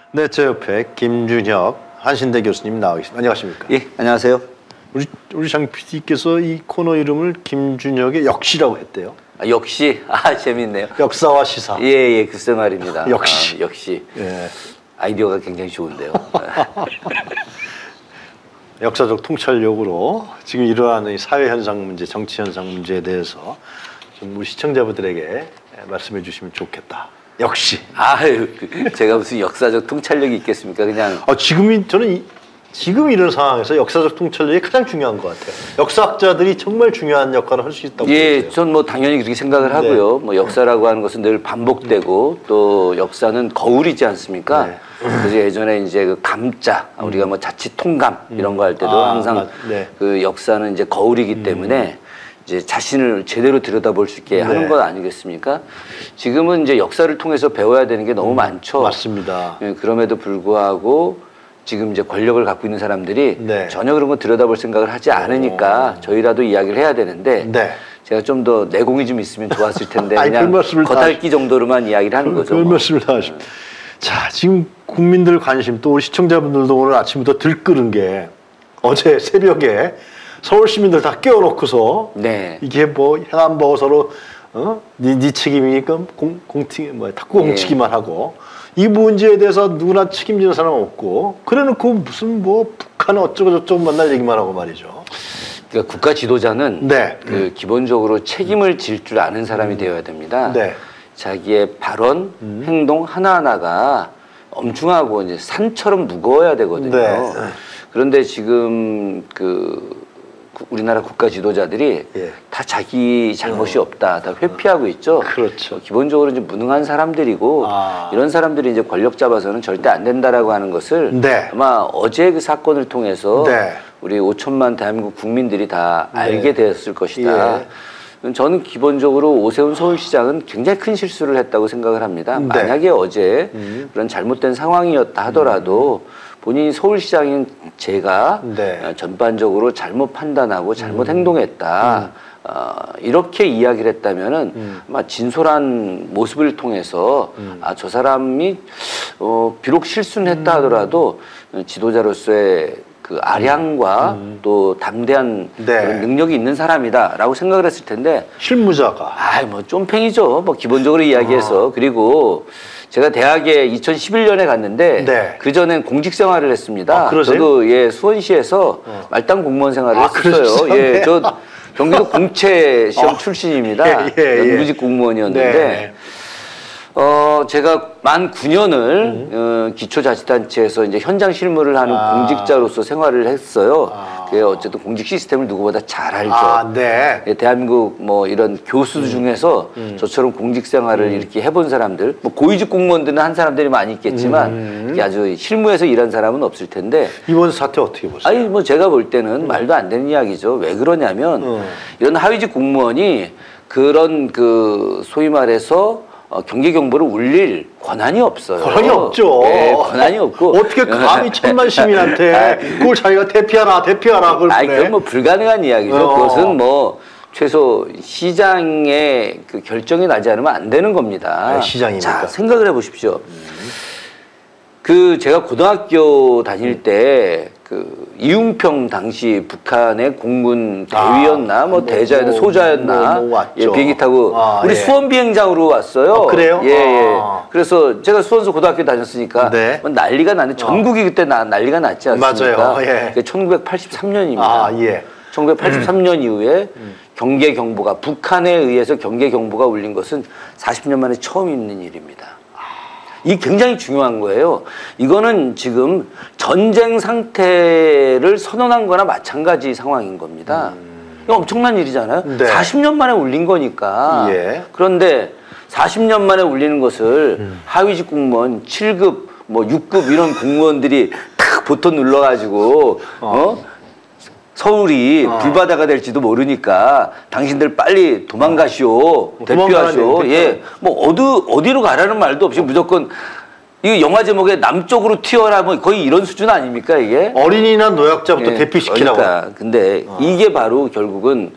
네, 제 옆에 김준혁 한신대 교수님 나와 계십니다. 안녕하십니까? 예, 안녕하세요. 우리 장 PD께서 이 코너 이름을 김준혁의 역시라고 했대요. 아, 역시 재밌네요. 역사와 시사. 예, 글쎄 말입니다. 역시. 역시. 예. 아이디어가 굉장히 좋은데요. 역사적 통찰력으로 지금 일어나는 이 사회 현상 문제, 정치 현상 문제에 대해서 좀 우리 시청자분들에게 말씀해 주시면 좋겠다. 역시. 제가 무슨 역사적 통찰력이 있겠습니까? 그냥. 저는 지금 이런 상황에서 역사적 통찰력이 가장 중요한 것 같아요. 역사학자들이 정말 중요한 역할을 할 수 있다고 예, 전 뭐 당연히 그렇게 생각을 하고요. 네. 뭐 역사라고 하는 것은 늘 반복되고 또 역사는 거울이지 않습니까? 네. 그래서 예전에 이제 그 감자, 우리가 뭐 자칫 통감 이런 거 할 때도 항상 네. 그 역사는 이제 거울이기 때문에 이제 자신을 제대로 들여다볼 수 있게 하는 것 아니겠습니까? 지금은 이제 역사를 통해서 배워야 되는 게 너무 많죠. 맞습니다. 예, 그럼에도 불구하고 지금 이제 권력을 갖고 있는 사람들이 네. 전혀 그런 거 들여다볼 생각을 하지 않으니까 저희라도 이야기를 해야 되는데 네. 제가 좀 더 내공이 좀 있으면 좋았을 텐데 아니, 그냥 별 겉핥기 정도로만 이야기를 하는 거죠. 별 말씀을 다 하십니다. 자, 지금 국민들 관심 또 우리 시청자분들도 오늘 아침부터 들끓은 게 어제 새벽에 서울 시민들 다 깨워놓고서 네. 이게 뭐 해남보 서로 네 책임이니까 탁구 공치기만 하고 이 문제에 대해서 누구나 책임지는 사람 없고 그래놓고 무슨 뭐 북한 어쩌고 저쩌고 만날 얘기만 하고 말이죠. 그러니까 국가 지도자는 네. 그 기본적으로 책임을 질 줄 아는 사람이 되어야 됩니다. 네. 자기의 발언, 행동 하나하나가 엄중하고 이제 산처럼 무거워야 되거든요. 네. 그런데 지금 우리나라 국가 지도자들이 다 자기 잘못이 없다, 다 회피하고 있죠. 그렇죠. 기본적으로 이제 무능한 사람들이고 이런 사람들이 이제 권력 잡아서는 절대 안 된다라고 하는 것을 아마 어제 그 사건을 통해서 우리 5천만 대한민국 국민들이 다 알게 되었을 것이다. 저는 기본적으로 오세훈 서울시장은 굉장히 큰 실수를 했다고 생각을 합니다. 만약에 어제 그런 잘못된 상황이었다 하더라도 본인이 서울시장인 제가 전반적으로 잘못 판단하고 잘못 행동했다. 이렇게 이야기를 했다면은 아마 진솔한 모습을 통해서 저 사람이 비록 실수는 했다 하더라도 지도자로서의 그 아량과 또 담대한 그런 능력이 있는 사람이다라고 생각을 했을 텐데 실무자가 뭐 쫌팽이죠. 뭐 기본적으로 이야기해서 그리고 제가 대학에 2011년에 갔는데 그 전엔 공직 생활을 했습니다. 저도 수원시에서 말단 공무원 생활을 했었어요. 예, 저 경기도 공채 시험 출신입니다. 연구직 공무원이었는데. 제가 만 9년을 기초자치단체에서 이제 현장 실무를 하는 공직자로서 생활을 했어요. 그게 어쨌든 공직 시스템을 누구보다 잘 알죠. 대한민국 뭐 이런 교수 중에서 저처럼 공직 생활을 이렇게 해본 사람들, 뭐 고위직 공무원들은 한 사람들이 많이 있겠지만 이게 아주 실무에서 일한 사람은 없을 텐데 이번 사태 어떻게 보세요? 뭐 제가 볼 때는 말도 안 되는 이야기죠. 왜 그러냐면 이런 하위직 공무원이 그런 소위 말해서 경계 경보를 울릴 권한이 없어요. 권한이 없죠. 네, 권한이 없고 어떻게 감히 천만 시민한테 그걸 자기가 대피하라 그걸 그건 뭐 불가능한 이야기죠. 그것은 뭐 최소 시장의 그 결정이 나지 않으면 안 되는 겁니다. 시장이니까. 자, 생각을 해보십시오. 제가 고등학교 다닐 때 이웅평 당시 북한의 공군 대위였나 대자였나 소자였나 비행기 타고 우리 수원 비행장으로 왔어요. 그래요? 그래서 제가 수원서 고등학교 다녔으니까 난리가 났는데 전국이 그때 난리가 났지 않습니까? 맞아요. 1983년입니다. 1983년 이후에 경계 경보가 북한에 의해서 경계 경보가 울린 것은 40년 만에 처음 있는 일입니다. 이게 굉장히 중요한 거예요. 이거는 지금 전쟁 상태를 선언한 거나 마찬가지 상황인 겁니다. 이거 엄청난 일이잖아요. 40년 만에 울린 거니까. 그런데 40년 만에 울리는 것을 하위직 공무원 7급, 6급 이런 공무원들이 탁 버튼 눌러가지고 서울이 불바다가 될지도 모르니까 당신들 빨리 도망가시오, 대피하시오. 어디로 가라는 말도 없이 무조건 이거 영화 제목에 남쪽으로 튀어라 거의 이런 수준 아닙니까 이게? 어린이나 노약자부터 대피시키라고. 그러니까 근데 이게 바로 결국은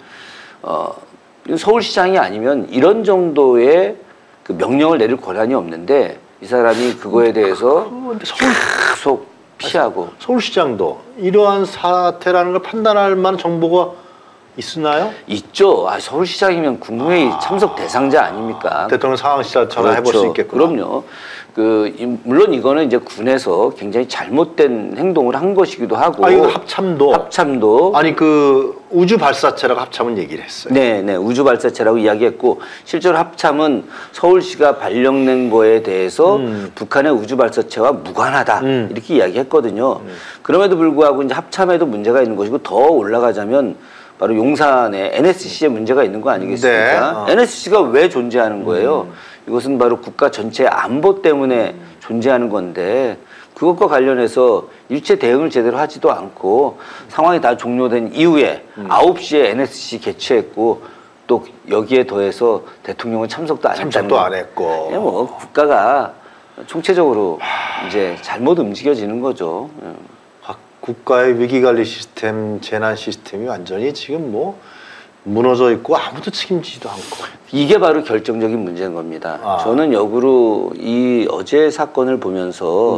서울시장이 아니면 이런 정도의 그 명령을 내릴 권한이 없는데 이 사람이 그거에 대해서 계속 피하고. 서울시장도 이러한 사태라는 걸 판단할 만한 정보가 있나요? 있죠. 서울시장이면 국무회의 참석 대상자 아닙니까? 대통령 상황실에 전화해볼 그렇죠. 수 있겠구나. 그럼요. 물론 이거는 이제 군에서 굉장히 잘못된 행동을 한 것이기도 하고. 이거 합참도. 아니 우주 발사체라고 합참은 얘기를 했어요. 네, 우주 발사체라고 이야기했고 실제로 합참은 서울시가 발령낸 거에 대해서 북한의 우주 발사체와 무관하다 이렇게 이야기했거든요. 그럼에도 불구하고 이제 합참에도 문제가 있는 것이고 더 올라가자면 바로 용산에 NSC에 문제가 있는 거 아니겠습니까? 네. NSC가 왜 존재하는 거예요? 이것은 바로 국가 전체의 안보 때문에 존재하는 건데 그것과 관련해서 일체 대응을 제대로 하지도 않고 상황이 다 종료된 이후에 9시에 NSC 개최했고 또 여기에 더해서 대통령은 참석도 안 했고 뭐 국가가 총체적으로 이제 잘못 움직여지는 거죠. 국가의 위기관리 시스템, 재난 시스템이 완전히 지금 뭐 무너져 있고 아무도 책임지지도 않고 이게 바로 결정적인 문제인 겁니다. 저는 역으로 이 어제 사건을 보면서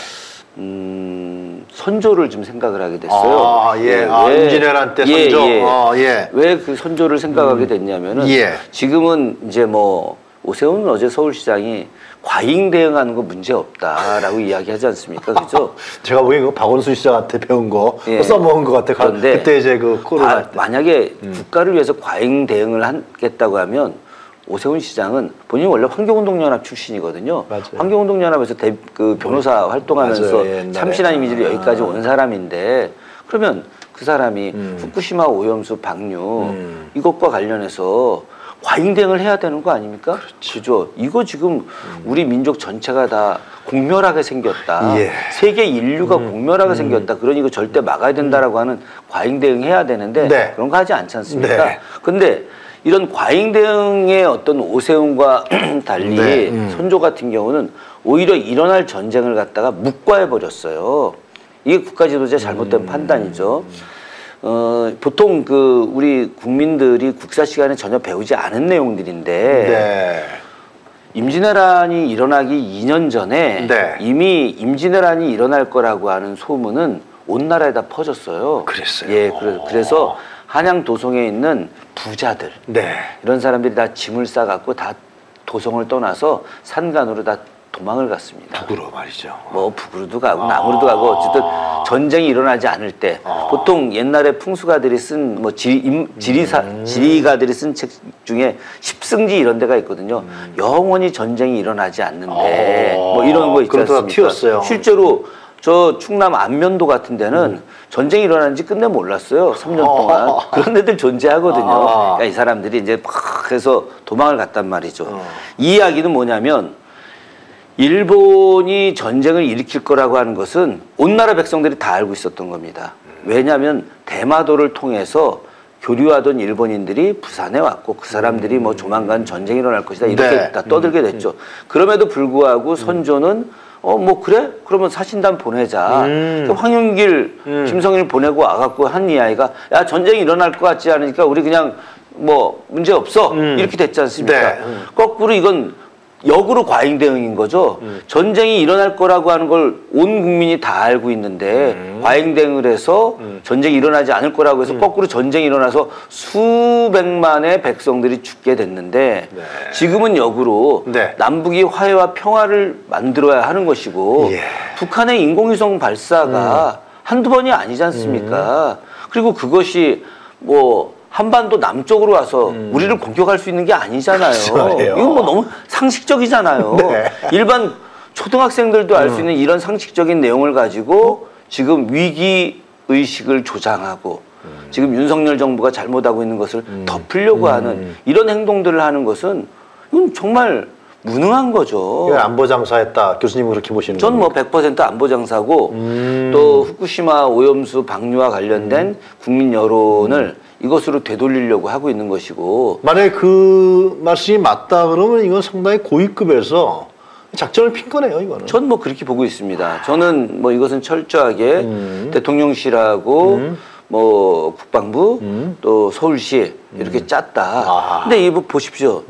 선조를 좀 생각을 하게 됐어요. 임진왜란 때 선조. 왜 그 선조를 생각하게 됐냐면은 지금은 이제 뭐 오세훈 어제 서울시장이 과잉 대응하는 거 문제 없다라고 이야기하지 않습니까? 그죠? 제가 보기엔 박원순 시장한테 배운 거 써먹은 것 같아. 그런데 그때 이제 그 코로나 때. 만약에 국가를 위해서 과잉 대응을 하겠다고 하면 오세훈 시장은 본인이 원래 환경운동연합 출신이거든요. 맞아요. 환경운동연합에서 그 변호사 활동하면서 참신한 이미지로 여기까지 온 사람인데 그러면 그 사람이 후쿠시마 오염수 방류 이것과 관련해서 과잉 대응을 해야 되는 거 아닙니까? 그렇죠. 이거 지금 우리 민족 전체가 다 공멸하게 생겼다. 세계 인류가 공멸하게 생겼다. 그러니 이거 절대 막아야 된다라고 하는 과잉 대응해야 되는데 그런 거 하지 않지 않습니까? 근데 이런 과잉 대응의 어떤 오세훈과 달리 선조 같은 경우는 오히려 일어날 전쟁을 갖다가 묵과해 버렸어요. 이게 국가 지도자의 잘못된 판단이죠. 보통 우리 국민들이 국사 시간에 전혀 배우지 않은 내용들인데 임진왜란이 일어나기 2년 전에 이미 임진왜란이 일어날 거라고 하는 소문은 온 나라에 다 퍼졌어요. 그랬어요. 그래서 한양 도성에 있는 부자들 이런 사람들이 다 짐을 싸갖고 다 도성을 떠나서 산간으로 다 도망을 갔습니다. 북으로 말이죠. 뭐 북으로도 가고 남으로도 가고 어쨌든 전쟁이 일어나지 않을 때 보통 옛날에 풍수가들이 쓴 뭐 지리가들이 쓴 책 중에 십승지 이런 데가 있거든요. 영원히 전쟁이 일어나지 않는데 뭐 이런 거 있지 않습니까? 튀었어요. 실제로 저 충남 안면도 같은 데는 전쟁이 일어나는지 끝내 몰랐어요. 3년 동안. 그런 데들 존재하거든요. 그러니까 이 사람들이 이제 막 해서 도망을 갔단 말이죠. 이 이야기는 뭐냐면 일본이 전쟁을 일으킬 거라고 하는 것은 온 나라 백성들이 다 알고 있었던 겁니다. 왜냐하면 대마도를 통해서 교류하던 일본인들이 부산에 왔고 그 사람들이 뭐 조만간 전쟁이 일어날 것이다 이렇게 다 떠들게 됐죠. 그럼에도 불구하고 선조는 뭐 그래? 그러면 사신단 보내자. 황윤길, 김성일 보내고 와갖고 한 이야기가 야 전쟁이 일어날 것 같지 않으니까 우리 그냥 뭐 문제 없어 이렇게 됐지 않습니까? 거꾸로 이건 역으로 과잉 대응인 거죠. 전쟁이 일어날 거라고 하는 걸 온 국민이 다 알고 있는데 과잉 대응을 해서 전쟁이 일어나지 않을 거라고 해서 거꾸로 전쟁이 일어나서 수백만의 백성들이 죽게 됐는데 지금은 역으로 남북이 화해와 평화를 만들어야 하는 것이고 북한의 인공위성 발사가 한두 번이 아니지 않습니까? 그리고 그것이 뭐 한반도 남쪽으로 와서 우리를 공격할 수 있는 게 아니잖아요. 이건 뭐 너무 상식적이잖아요. 일반 초등학생들도 알 수 있는 이런 상식적인 내용을 가지고 지금 위기의식을 조장하고 지금 윤석열 정부가 잘못하고 있는 것을 덮으려고 하는 이런 행동들을 하는 것은 이건 정말 무능한 거죠. 안보장사했다. 교수님은 그렇게 보시는 저는 뭐 100% 안보장사고 또 후쿠시마 오염수 방류와 관련된 국민 여론을 이것으로 되돌리려고 하고 있는 것이고 만약에 그 말씀이 맞다 그러면 이건 상당히 고위급에서 작전을 핀 거네요. 이거는. 저는 뭐 그렇게 보고 있습니다. 저는 뭐 이것은 철저하게 대통령실하고 뭐 국방부 또 서울시 이렇게 짰다. 근데 이거 보십시오.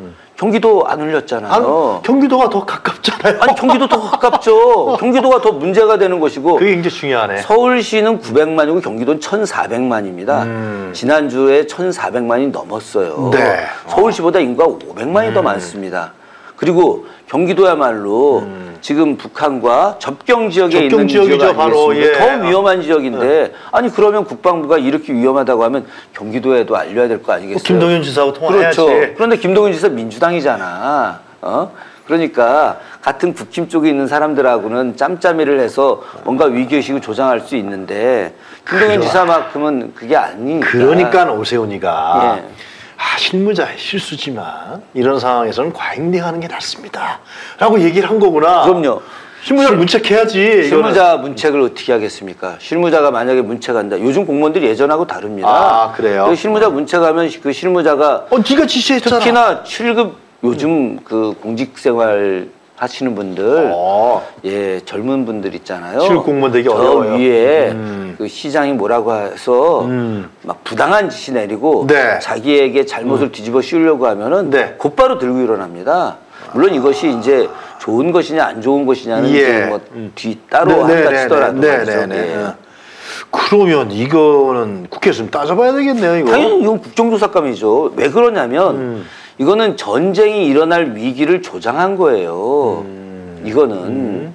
경기도 안 올렸잖아요. 경기도가 더 가깝잖아요. 아니 경기도 더 가깝죠. 경기도가 더 문제가 되는 것이고. 그게 굉장히 중요하네. 서울시는 900만이고 경기도는 1,400만입니다. 지난주에 1,400만이 넘었어요. 네. 서울시보다 인구가 500만이 더 많습니다. 그리고 경기도야말로 지금 북한과 접경 지역에 있는 지역 아니겠습니까? 예. 더 위험한 지역인데 아니 그러면 국방부가 이렇게 위험하다고 하면 경기도에도 알려야 될 거 아니겠어요? 김동연 지사하고 통화해야지. 그렇죠. 그런데 김동연 지사 민주당이잖아. 그러니까 같은 국힘 쪽에 있는 사람들하고는 짬짬이를 해서 뭔가 위기의식을 조장할 수 있는데 김동연 지사만큼은 그게 아니니까. 그러니까 오세훈이가 예. 실무자의 실수지만 이런 상황에서는 과잉대응하는 게 낫습니다. 라고 얘기를 한 거구나. 그럼요. 실무자를 문책해야지. 실무자 문책을 어떻게 하겠습니까? 실무자가 만약에 문책한다. 요즘 공무원들이 예전하고 다릅니다. 아, 그래요? 실무자 문책하면 그 실무자가 네가 지시했잖아. 특히나 7급 요즘 그 공직생활 하시는 분들, 예, 젊은 분들 있잖아요. 실급 공무원 되기 저 어려워요. 위에 그 시장이 뭐라고 해서 막 부당한 지시 내리고 네. 자기에게 잘못을 뒤집어 씌우려고 하면은 네. 곧바로 들고 일어납니다. 물론 이것이 이제 좋은 것이냐 안 좋은 것이냐는 예. 뭐 뒤 따로 한다 치더라도 말이죠. 예. 그러면 이거는 국회에서 좀 따져봐야 되겠네요. 이거. 당연히 이건 국정조사감이죠. 왜 그러냐면 이거는 전쟁이 일어날 위기를 조장한 거예요. 이거는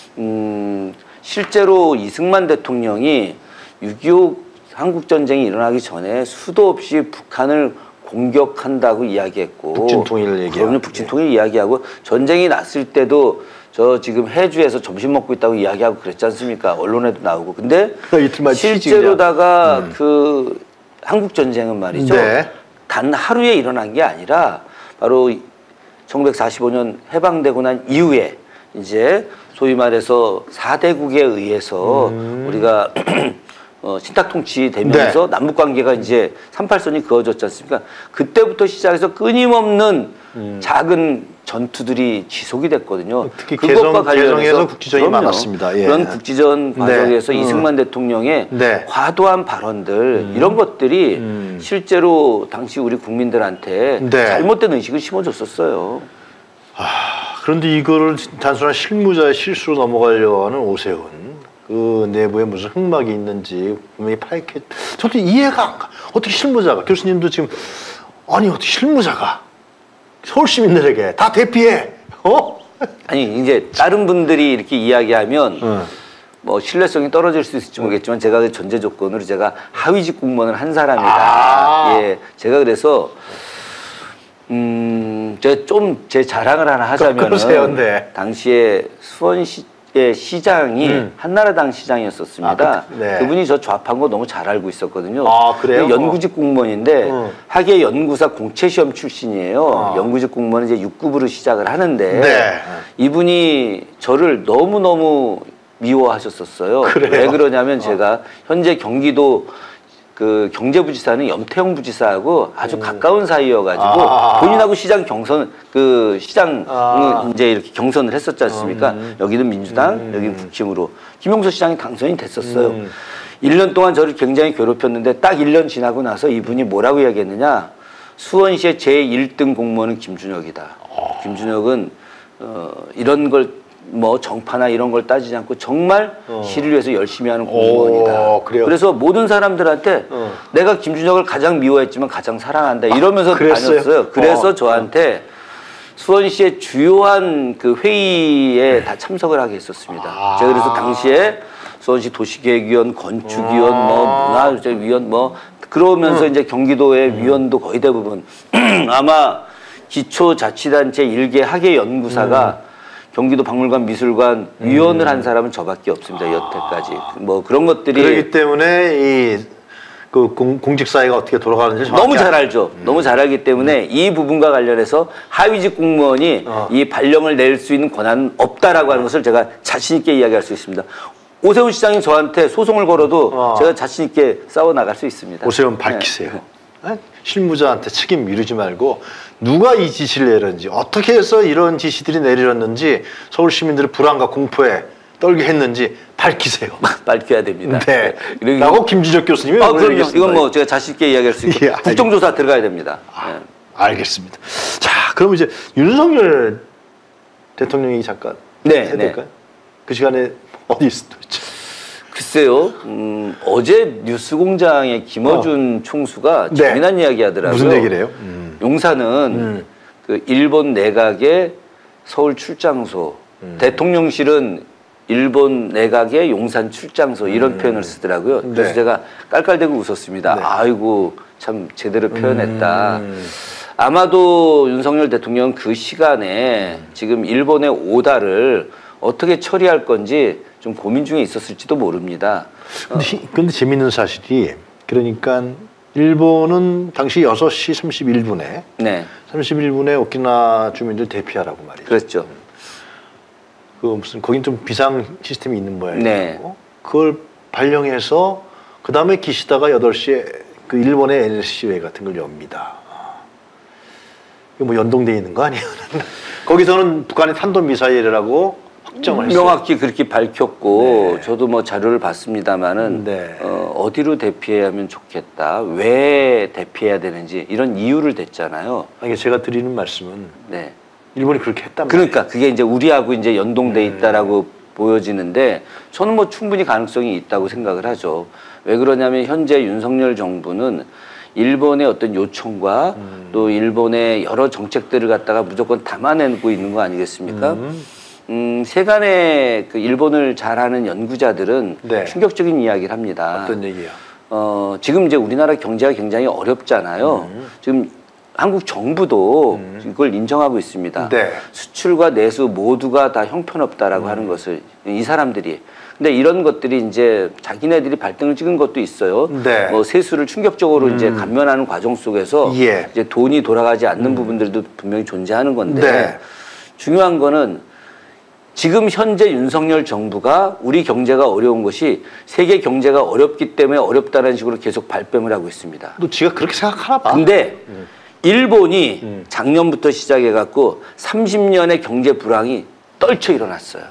실제로 이승만 대통령이 6.25 한국전쟁이 일어나기 전에 수도 없이 북한을 공격한다고 이야기했고 북진통일을 얘기하고 그럼요. 북진통일 이야기하고 전쟁이 났을 때도 저 지금 해주에서 점심 먹고 있다고 이야기하고 그랬지 않습니까? 언론에도 나오고. 근데 실제로다가 그 한국전쟁은 말이죠. 네. 단 하루에 일어난 게 아니라 바로 1945년 해방되고 난 이후에 이제 소위 말해서 4대국에 의해서 우리가 신탁통치 되면서 네. 남북관계가 이제 38선이 그어졌지 않습니까? 그때부터 시작해서 끊임없는 작은 전투들이 지속이 됐거든요. 특히 그것과 관련해서 국지전이 많았습니다. 예. 그런 국지전 과정에서 네. 이승만 대통령의 네. 과도한 발언들 이런 것들이 실제로 당시 우리 국민들한테 네. 잘못된 의식을 심어줬었어요. 그런데 이거를 단순한 실무자의 실수로 넘어가려고 하는 오세훈. 그 내부에 무슨 흑막이 있는지 분명히 파악해. 저도 이해가 안 가. 어떻게 실무자가 교수님도 지금 아니 어떻게 실무자가 서울 시민들에게 다 대피해? 아니 이제 다른 분들이 이렇게 이야기하면 뭐 신뢰성이 떨어질 수 있을지 모르겠지만 제가 그 전제 조건으로 제가 하위직 공무원을 한 사람이다. 예, 제가 그래서 제가 좀 제 자랑을 하나 하자면은 네. 당시에 수원시 시장이 한나라당 시장이었었습니다. 네. 그분이 저 좌파인 거 너무 잘 알고 있었거든요. 그래요? 연구직 공무원인데 학예 연구사 공채시험 출신이에요. 연구직 공무원은 이제 6급으로 시작을 하는데 네. 이분이 저를 너무너무 미워하셨었어요. 그래요? 왜 그러냐면 제가 현재 경기도 그 경제부지사는 염태영 부지사하고 아주 가까운 사이여가지고 본인하고 시장 경선 그 시장 이제 이렇게 경선을 했었지 않습니까? 여기는 민주당, 여기는 국힘으로 김용수 시장이 당선이 됐었어요. 1년 동안 저를 굉장히 괴롭혔는데 딱 1년 지나고 나서 이분이 뭐라고 이야기했느냐? 수원시의 제1등 공무원은 김준혁이다. 김준혁은 이런 걸 뭐 정파나 이런 걸 따지지 않고 정말 시를 위해서 열심히 하는 공무원이다. 그래서 모든 사람들한테 내가 김준혁을 가장 미워했지만 가장 사랑한다 이러면서 다녔어요. 그래서 저한테 수원시의 주요한 그 회의에 다 참석을 하게 했었습니다. 제가 그래서 당시에 수원시 도시계획위원, 건축위원, 뭐 문화위원 뭐 그러면서 이제 경기도의 위원도 거의 대부분 아마 기초자치단체 1개 학예연구사가 경기도 박물관 미술관 위원을 한 사람은 저밖에 없습니다. 여태까지. 뭐 그런 것들이 그렇기 때문에 이 그 공직 사회가 어떻게 돌아가는지 너무 잘 알죠. 너무 잘 알기 때문에 이 부분과 관련해서 하위직 공무원이 이 발령을 낼 수 있는 권한은 없다라고 하는 것을 제가 자신 있게 이야기할 수 있습니다. 오세훈 시장이 저한테 소송을 걸어도 제가 자신 있게 싸워 나갈 수 있습니다. 오세훈 밝히세요. 네. 실무자한테 책임 미루지 말고 누가 이 지시를 내렸는지 어떻게 해서 이런 지시들이 내려졌는지 서울 시민들의 불안과 공포에 떨게 했는지 밝히세요. 밝혀야 됩니다. 네. 라고 김준혁 교수님이 그럼요. 이건 뭐 제가 자신 있게 이야기할 수 있고 국정조사 들어가야 됩니다. 알겠습니다. 자. 그럼 이제 윤석열 대통령이 잠깐 해야 될까요? 그 시간에 어디 있어 도대체? 글쎄요. 어제 뉴스공장의 김어준 총수가 재미난 이야기 하더라고요. 무슨 얘기를 해요? 용산은 그 일본 내각의 서울 출장소, 대통령실은 일본 내각의 용산 출장소 이런 표현을 쓰더라고요. 그래서 제가 깔깔대고 웃었습니다. 아이고 참 제대로 표현했다. 아마도 윤석열 대통령은 그 시간에 지금 일본의 오다를 어떻게 처리할 건지 좀 고민 중에 있었을지도 모릅니다. 근데 재밌는 사실이 그러니까 일본은 당시 6시 31분에 31분에 오키나와 주민들 대피하라고 말이죠. 그렇죠. 그 무슨 거긴 좀 비상 시스템이 있는 모양이고 그걸 발령해서 그 다음에 기시다가 8시에 그 일본의 NSC회 같은 걸 엽니다. 이거 뭐 연동돼 있는 거 아니에요? 거기서는 북한의 탄도미사일이라고 확정을 했어요. 명확히 그렇게 밝혔고 저도 뭐 자료를 봤습니다마는 어디로 대피해야 하면 좋겠다, 왜 대피해야 되는지 이런 이유를 댔잖아요. 아니, 제가 드리는 말씀은 일본이 그렇게 했단 말이에요. 그러니까 그게 이제 우리하고 이제 연동돼 있다라고 보여지는데 저는 뭐 충분히 가능성이 있다고 생각을 하죠. 왜 그러냐면 현재 윤석열 정부는 일본의 어떤 요청과 또 일본의 여러 정책들을 갖다가 무조건 담아내고 있는 거 아니겠습니까? 세간의 그 일본을 잘하는 연구자들은 충격적인 이야기를 합니다. 어떤 얘기야? 지금 이제 우리나라 경제가 굉장히 어렵잖아요. 지금 한국 정부도 이걸 인정하고 있습니다. 수출과 내수 모두가 다 형편없다라고 하는 것을 이 사람들이. 근데 이런 것들이 이제 자기네들이 발등을 찍은 것도 있어요. 뭐 세수를 충격적으로 이제 감면하는 과정 속에서 이제 돈이 돌아가지 않는 부분들도 분명히 존재하는 건데 중요한 거는 지금 현재 윤석열 정부가 우리 경제가 어려운 것이 세계 경제가 어렵기 때문에 어렵다는 식으로 계속 발뺌을 하고 있습니다. 너 지가 그렇게 생각하나 봐. 근데 일본이 작년부터 시작해갖고 30년의 경제 불황이 떨쳐 일어났어요.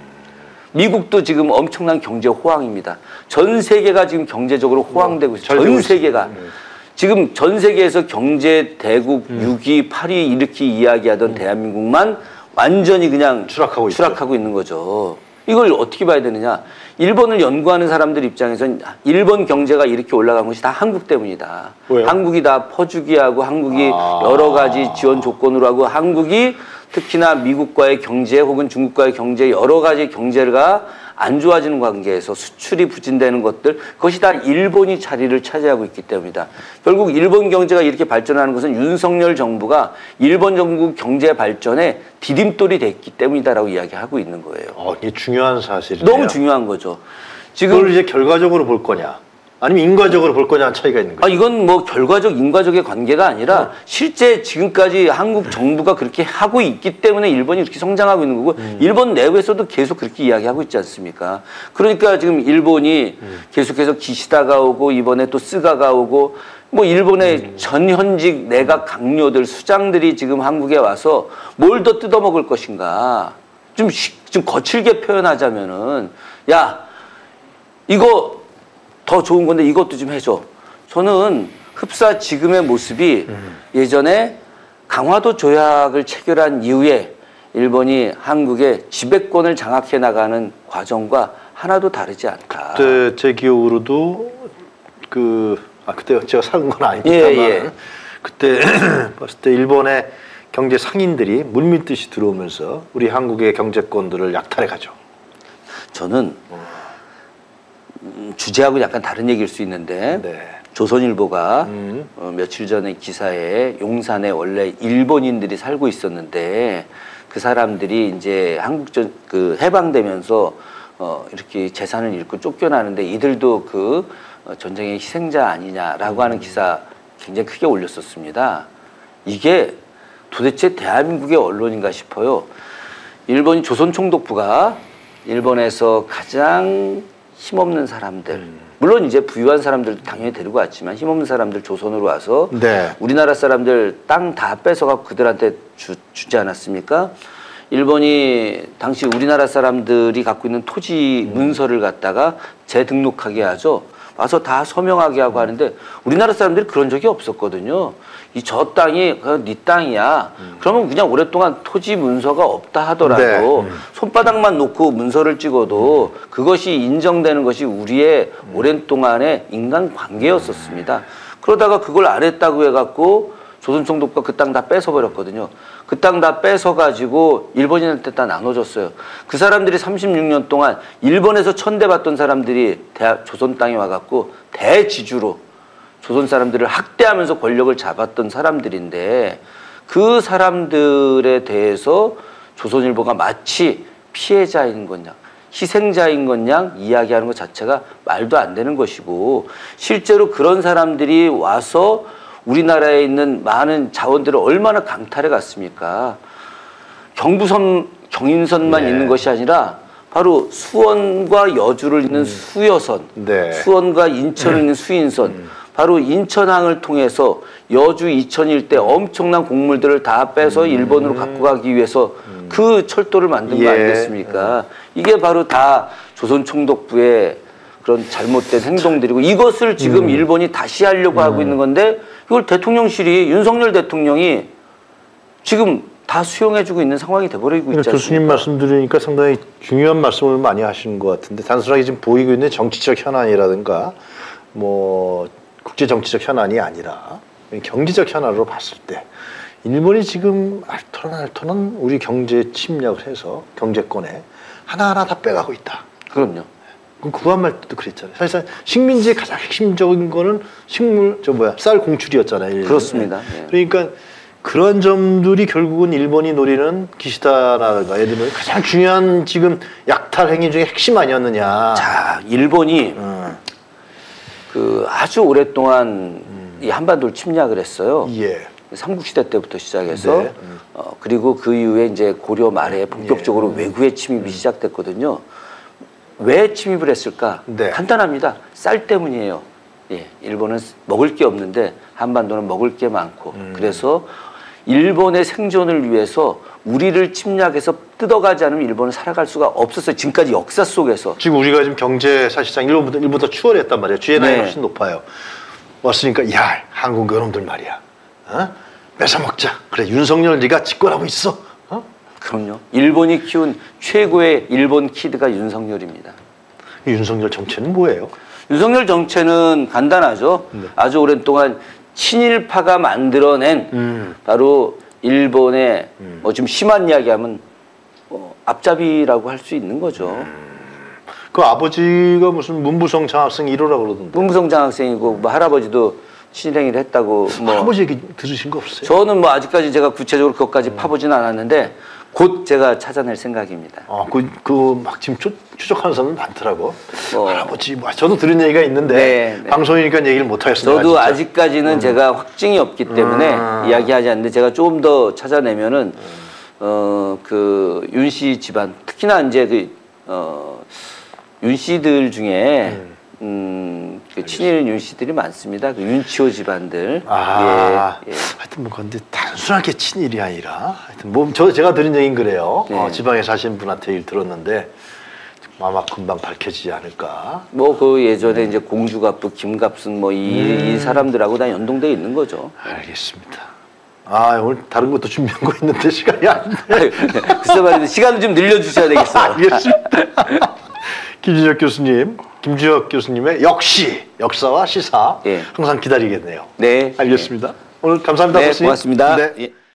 미국도 지금 엄청난 경제 호황입니다. 전 세계가 지금 경제적으로 호황되고 있어요. 전 세계가. 지금 전 세계에서 경제 대국 6위, 8위 이렇게 이야기하던 대한민국만 완전히 그냥 추락하고 있는 거죠. 이걸 어떻게 봐야 되느냐. 일본을 연구하는 사람들 입장에서는 일본 경제가 이렇게 올라간 것이 다 한국 때문이다. 왜요? 한국이 다 퍼주기하고 한국이 여러 가지 지원 조건으로 하고 한국이 특히나 미국과의 경제 혹은 중국과의 경제 여러 가지 경제가 안 좋아지는 관계에서 수출이 부진되는 것들 그것이 다 일본이 자리를 차지하고 있기 때문이다. 결국 일본 경제가 이렇게 발전하는 것은 윤석열 정부가 일본 정부 경제 발전에 디딤돌이 됐기 때문이다라고 이야기하고 있는 거예요. 이게 중요한 사실이네요. 너무 중요한 거죠. 지금 그걸 이제 결과적으로 볼 거냐 아니면 인과적으로 볼 거냐는 차이가 있는 거죠. 이건 뭐 결과적 인과적의 관계가 아니라 실제 지금까지 한국 정부가 그렇게 하고 있기 때문에 일본이 이렇게 성장하고 있는 거고 일본 내부에서도 계속 그렇게 이야기하고 있지 않습니까? 그러니까 지금 일본이 계속해서 기시다가 오고 이번에 또 스가가 오고 뭐 일본의 전현직 내각 강요들 수장들이 지금 한국에 와서 뭘 더 뜯어먹을 것인가 좀 거칠게 표현하자면은 야 이거 더 좋은 건데 이것도 좀 해줘. 저는 흡사 지금의 모습이 예전에 강화도 조약을 체결한 이후에 일본이 한국의 지배권을 장악해 나가는 과정과 하나도 다르지 않다. 그때 제 기억으로도 그때 제가 산 건 아닙니다만 그때 봤을 때 일본의 경제 상인들이 물밀듯이 들어오면서 우리 한국의 경제권들을 약탈해 가죠. 저는 주제하고 약간 다른 얘기일 수 있는데 조선일보가 며칠 전에 기사에 용산에 원래 일본인들이 살고 있었는데 그 사람들이 이제 그 해방되면서 이렇게 재산을 잃고 쫓겨나는데 이들도 그 전쟁의 희생자 아니냐라고 하는 기사 굉장히 크게 올렸었습니다. 이게 도대체 대한민국의 언론인가 싶어요. 일본이 조선총독부가 일본에서 가장 힘없는 사람들 물론 이제 부유한 사람들도 당연히 데리고 왔지만 힘없는 사람들 조선으로 와서 우리나라 사람들 땅 다 뺏어가고 그들한테 주지 않았습니까? 일본이 당시 우리나라 사람들이 갖고 있는 토지 문서를 갖다가 재등록하게 하죠. 와서 다 서명하게 하고 하는데 우리나라 사람들이 그런 적이 없었거든요. 저 땅이 네 땅이야. 그러면 그냥 오랫동안 토지 문서가 없다 하더라도 손바닥만 놓고 문서를 찍어도 그것이 인정되는 것이 우리의 오랜 동안의 인간관계였었습니다. 그러다가 그걸 안 했다고 해갖고 조선총독부가 그 땅 다 뺏어버렸거든요. 그 땅 다 뺏어가지고 일본인한테 다 나눠줬어요. 그 사람들이 36년 동안 일본에서 천대받던 사람들이 조선 땅에 와갖고 대지주로 조선 사람들을 학대하면서 권력을 잡았던 사람들인데 그 사람들에 대해서 조선일보가 마치 피해자인 것냥 희생자인 것냥 이야기하는 것 자체가 말도 안 되는 것이고 실제로 그런 사람들이 와서 우리나라에 있는 많은 자원들을 얼마나 강탈해 갔습니까? 경부선, 경인선만 있는 것이 아니라 바로 수원과 여주를 잇는 수여선, 수원과 인천을 잇는 수인선, 바로 인천항을 통해서 여주 이천 일대 엄청난 곡물들을 다 빼서 일본으로 갖고 가기 위해서 그 철도를 만든 거 아니겠습니까? 이게 바로 다 조선총독부의 그런 잘못된 행동들이고 이것을 지금 일본이 다시 하려고 하고 있는 건데 이걸 대통령실이 윤석열 대통령이 지금 다 수용해주고 있는 상황이 돼버리고 있지 않습니까? 교수님 말씀 들으니까 상당히 중요한 말씀을 많이 하시는 것 같은데 단순하게 지금 보이고 있는 정치적 현안이라든가 뭐 국제 정치적 현안이 아니라 경제적 현안으로 봤을 때 일본이 지금 알토란 우리 경제 침략을 해서 경제권에 하나하나 다 빼가고 있다. 그럼요. 그한 말 때도 그랬잖아요. 사실상 식민지의 가장 핵심적인 거는 쌀 공출이었잖아요. 그렇습니다. 그러니까 그런 점들이 결국은 일본이 노리는 기시다라든가 예를 들면 가장 중요한 지금 약탈 행위 중에 핵심 아니었느냐. 자, 일본이 그 아주 오랫동안 이 한반도를 침략을 했어요. 삼국시대 때부터 시작해서 그리고 그 이후에 이제 고려 말에 본격적으로 외구의 침입이 시작됐거든요. 왜 침입을 했을까? 간단합니다. 쌀 때문이에요. 일본은 먹을 게 없는데 한반도는 먹을 게 많고 그래서 일본의 생존을 위해서 우리를 침략해서 뜯어가지 않으면 일본은 살아갈 수가 없었어요. 지금까지 역사 속에서. 지금 우리가 지금 경제 사실상 일본보다 추월했단 말이에요. GNI가 훨씬 높아요. 왔으니까 야 한국 여러분들 말이야. 뺏어먹자. 그래 윤석열 네가 집권하고 있어. 그럼요. 일본이 키운 최고의 일본 키드가 윤석열입니다. 윤석열 정체는 뭐예요? 윤석열 정체는 간단하죠. 아주 오랜 동안 친일파가 만들어낸 바로 일본의 좀 심한 이야기하면 앞잡이라고 할 수 있는 거죠. 그 아버지가 무슨 문부성 장학생 1호라고 그러던데. 문부성 장학생이고 뭐 할아버지도 친일행위를 했다고. 뭐 할아버지 얘기 들으신 거 없어요? 저는 뭐 아직까지 제가 구체적으로 그것까지 파보진 않았는데 곧 제가 찾아낼 생각입니다. 막 지금 추적하는 사람들 많더라고. 할아버지 저도 들은 얘기가 있는데 방송이니까 얘기를 못 하겠습니다. 저도 아직까지는 제가 확증이 없기 때문에 이야기하지 않는데 제가 조금 더 찾아내면은 그 윤씨 집안 특히나 이제 윤 씨들 중에 그 친일 윤 씨들이 많습니다. 그 윤치호 집안들. 하여튼 뭐 근데 단순하게 친일이 아니라 하여튼 제가 들은 얘기는 그래요. 지방에 사시는 분한테 얘기를 들었는데 아마 금방 밝혀지지 않을까. 뭐 그 예전에 이제 공주갑부, 김갑순 뭐 이 사람들하고 다 연동돼 있는 거죠. 알겠습니다. 오늘 다른 것도 준비한 거 있는데 시간이 안 돼. 글쎄 말인데 시간을 좀 늘려주셔야 되겠어요. 알겠습니다. 김주혁 교수님의 역사와 시사 항상 기다리겠네요. 네. 알겠습니다. 오늘 감사합니다. 고맙습니다. 네.